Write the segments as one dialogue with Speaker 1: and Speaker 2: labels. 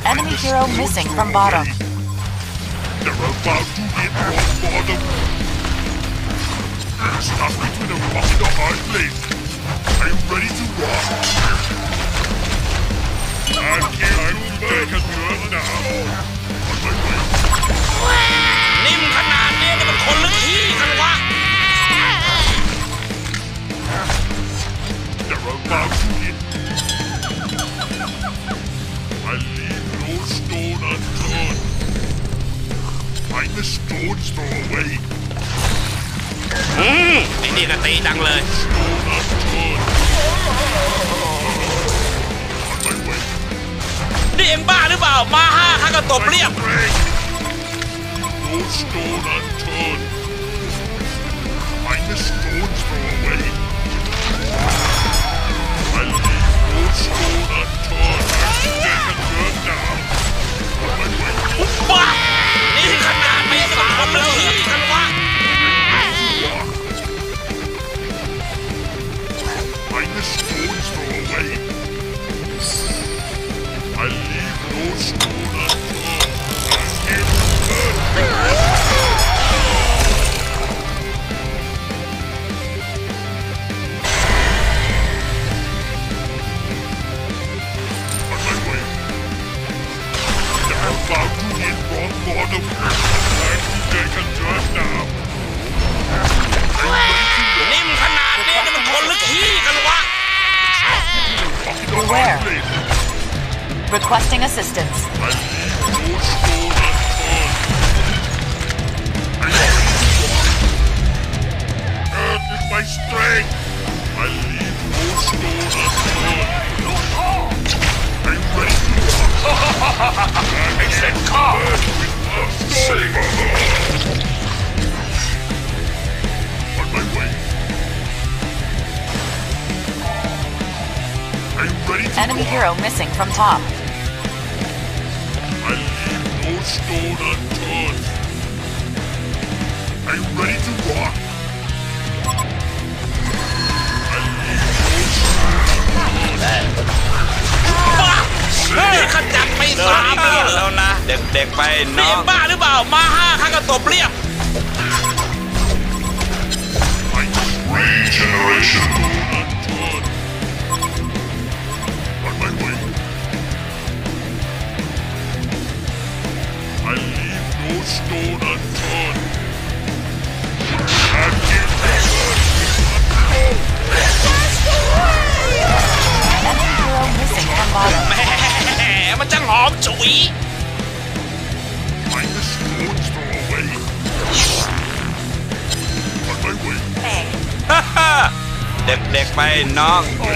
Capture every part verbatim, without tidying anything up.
Speaker 1: Enemy hero missing from bottom.
Speaker 2: They're about to hit rock bottom. Stuck between a rock and a hard place. Are you ready to rock? I can't take a turn now. On my way.
Speaker 3: นิ่มขนาดนี้นี่มันคนหรือขี้กันวะ
Speaker 2: They're about to hit. I leave no stone unturned. Find the stones throw away.
Speaker 3: อืมไอ้นี่ก็ตีจังเลย
Speaker 2: Stone unturned. On my way.
Speaker 3: นี่เอ็งบ้าหรือเปล่ามาห้าข้าก็ตบเรียบ
Speaker 2: No stone unturned. Find the stones throw away. I leave no stone unturned. Take a turn now. On my way.
Speaker 3: บ้านี่ขนาดไม่สามคนหรือขี้กันวะ
Speaker 2: Find the stones throw away. I leave no stone unturned. Give birth. On my way. They're about to hit rock bottom. Time to take a turn now.
Speaker 3: นิ่มขนาดนี้นี่มันคนหรือขี้กันวะ
Speaker 1: Beware. Requesting assistance.
Speaker 2: I leave no stone unturned. Earth is my strength. I leave no stone unturned. I'm ready to rock. I said car. On my way. I'm ready to
Speaker 1: Enemy
Speaker 2: rock.
Speaker 1: hero missing from top.
Speaker 2: I leave no stone unturned. Are you ready to rock? I leave no stone unturned.
Speaker 3: นี่ขจัดไปสามแล้วแล้วนะเด็กๆไปน้องบ้าหรือเปล่ามาห้าข้าก็ตบเรียบ
Speaker 2: Regeneration unturned. On my way. I leave no stone unturned. And give
Speaker 1: Enemy hero missing from bottom.
Speaker 3: แหมมันจังหอมฉุย
Speaker 2: Find the stones throw away. On my way.
Speaker 3: เด็กๆไปน้อง
Speaker 2: Are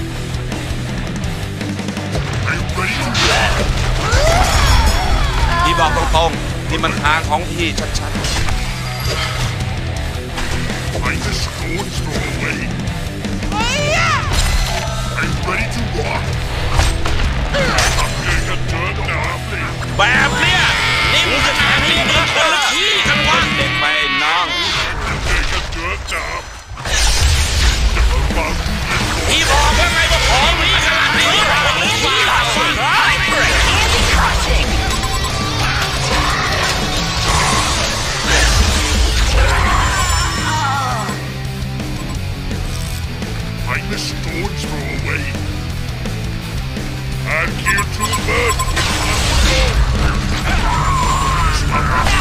Speaker 2: you ready to rock?
Speaker 3: พี่บอกตรงๆนี่มันทางของพี่ชัด
Speaker 2: Find the stones throw away. Are you ready to rock? I'm getting a turn now, please.
Speaker 3: ๆแบบเนี้ยนิ่มขนาดนี้นี่มันคนละขี้กันวะเด็กไปน้อง
Speaker 2: Take a turn now.
Speaker 3: พี่บอกว่าไงว่าของมีขนาดนี้คนละขี้กันวะ
Speaker 1: Anti crushing.
Speaker 2: Find the stones throw away. And kill two birds with one stone. Stop it.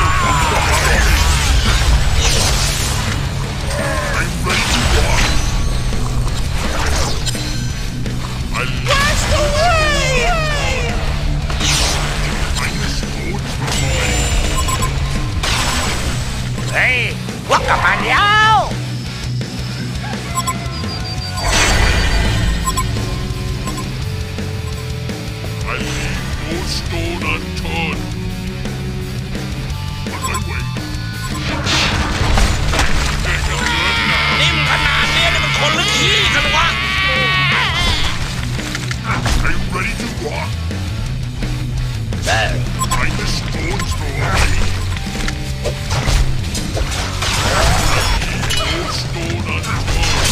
Speaker 2: I'm ready to rock. I Watch the way! Find the stones throw away.
Speaker 3: เฮ้ยวักกลับมาแล้ว
Speaker 2: I leave no stone unturned. On my way. Take a turn now.
Speaker 3: นิ่มขนาดนี้นี่มันคนละขี้กันวะ
Speaker 2: Are you ready to rock? Find the stones throw away. No stone unturned.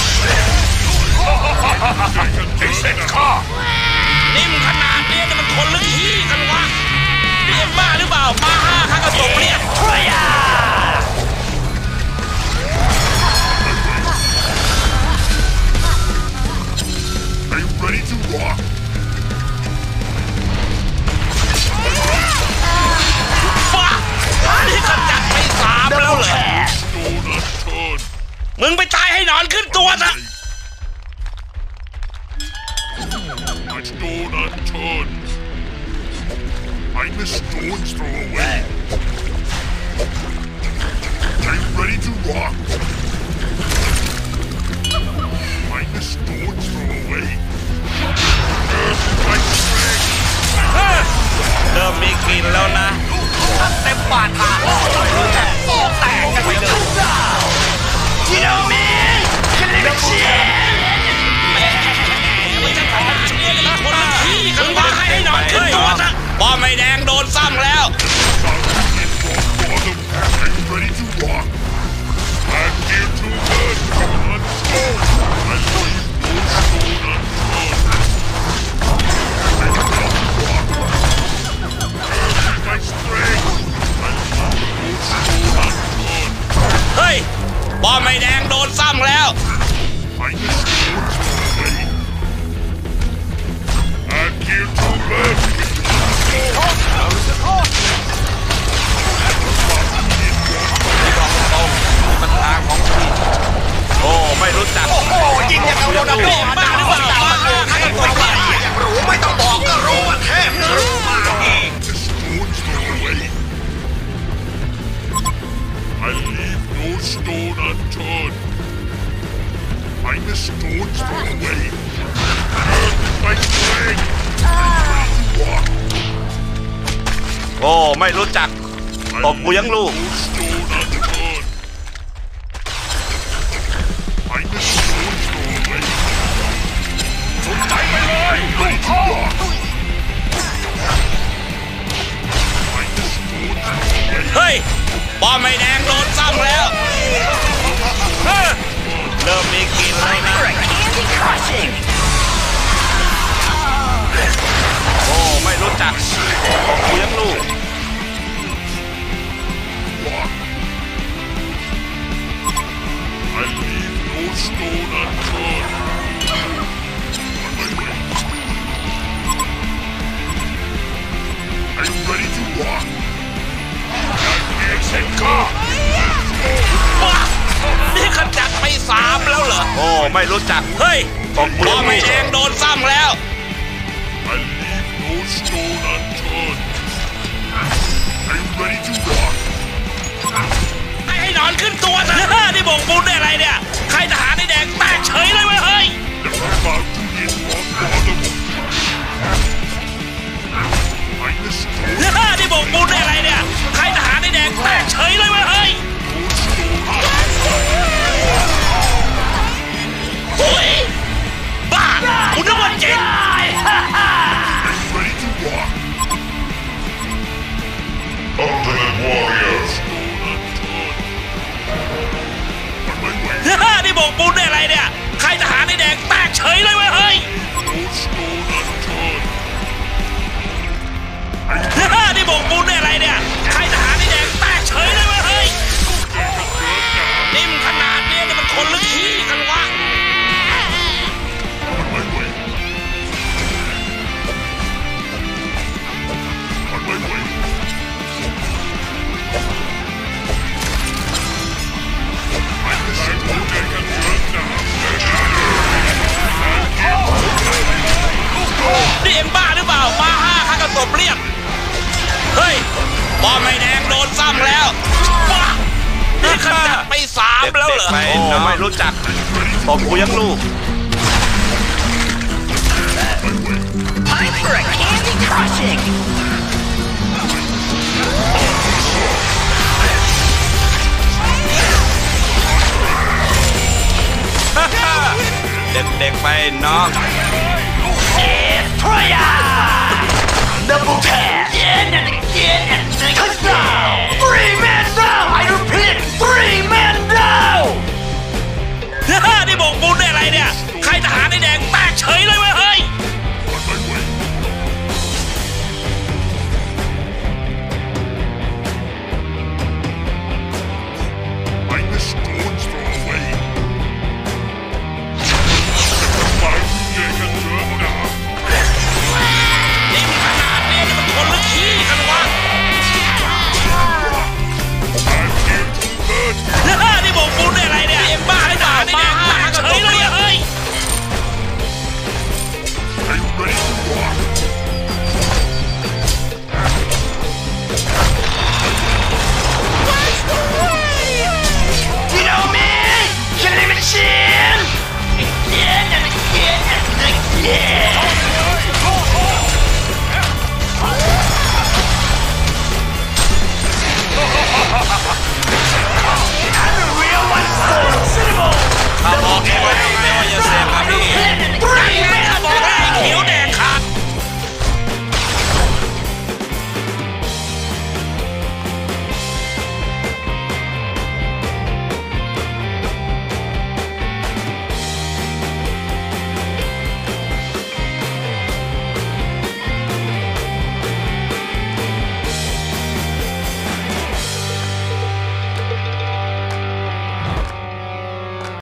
Speaker 2: Take a turn now.
Speaker 3: นิ่มขนาดนี้นี่มันคนละ
Speaker 2: rock.
Speaker 3: ฟ้านี่ขจัดไปสามแล้วเหรอ
Speaker 2: Stone unturned.
Speaker 3: มึงไปตายให้หนอนขึ้นตัวซะ
Speaker 2: My stone unturned. I'm a stone's throw away. I'm ready to rock. I'm a stone's throw away. Earth my strength.
Speaker 3: เริ่มมีกลิ่นแล้วนะเต็มบาดทางโอ้แตกกันไปเลย You know me มันจะทำให้เชื่อเลยคนละที่กันว่าให้หนอนขึ้นตัวซะบอมไม่แดงโดนซ้ำแล้ว
Speaker 2: I'm ready to rock. I'm here to burn. Unturned. I leave no stone unturned. I'm ready to rock. Earth my strength. I leave no stone unturned.
Speaker 3: เฮ้ยบอมไม่แดงโดนซ้ำแล้ว
Speaker 2: I'm a stone's throw away. I'm here to burn.
Speaker 3: มันทางของพี่โอ้ไม่รู้จักโอ้ยิงอย่างเอาโดนเอาบ้าหรือเปล่าบ้าใครตัวใหญ่อยากรู้ไม่ต้องบอกก็รู้ว่าเทพนะมาเอง
Speaker 2: The stones throw away. I leave no stone unturned. I'm a stone's throw away. Earth is my strength. I'm ready to walk.
Speaker 3: โอ้ไม่รู้จักตบกูยังลูก
Speaker 2: No stone unturned. I'm a stone's throw away. สนใจไปเลย I'm ready to walk. I'm a stone's throw away.
Speaker 3: เฮ้ยบอมไม่แดงโดนซ้ำแล้วเฮ้ยเริ่มมีกลิ่นแล้วนะ
Speaker 1: Candy crushing.
Speaker 3: โอ้ไม่รู้จักตบกูยังลูก
Speaker 2: I leave no stone unturned. I'm ready to rock. Exit car.
Speaker 3: ว้านี่ขจัดไปสามแล้วเหรอโอ้ไม่รู้จักเฮ้ยตบกูบอมไม่แดงโดนซ้ำแล้ว
Speaker 2: I leave no stone unturned. I'm ready to rock.
Speaker 3: ให้ให้หนอนขึ้นตัวซะนี่บอกบุญได้อะไรเนี่ยใครทหารในแดงแตกเฉยเลยเว้ยเฮ้ย
Speaker 2: They're about to hit rock bottom. I'm a stone.
Speaker 3: นี่บอกบุญได้อะไรเนี่ยใครทหารในแดงแตกเฉยเลยเว้ยเฮ้ย โอ้ยบ้าคุณนึกว่าเจ๋ง
Speaker 2: I'm ready to rock. Ultimate Warriors. Stone unturned. On my way.
Speaker 3: นี่บอกบุญได้อะไรเนี่ยใครทหารในแดงแตกเฉยเลยเว้ยเฮ้ย
Speaker 2: No stone unturned.
Speaker 3: นี่บอกบุญได้อะไรเนี่ยใครทหารในแดงแตกเฉยเลยเว้ยเฮ้ยนิ่มขนาดนี้นี่มันคนลึกขี้กันวะ
Speaker 2: On my way. On my way. I'm the stone that can burn down.
Speaker 3: นี่เอ็มบ้าหรือเปล่ามาห้าข้ากระสบเรียบเฮ้ยบอมไม่แดงโดนซ้ำแล้วว้านี่ขจัดไปสามแล้วเหรอโอ้ไม่รู้จักตบกูยังลูก
Speaker 1: Time for a candy crushing.
Speaker 3: เด็กๆไปน้อง
Speaker 1: Destroyer. Double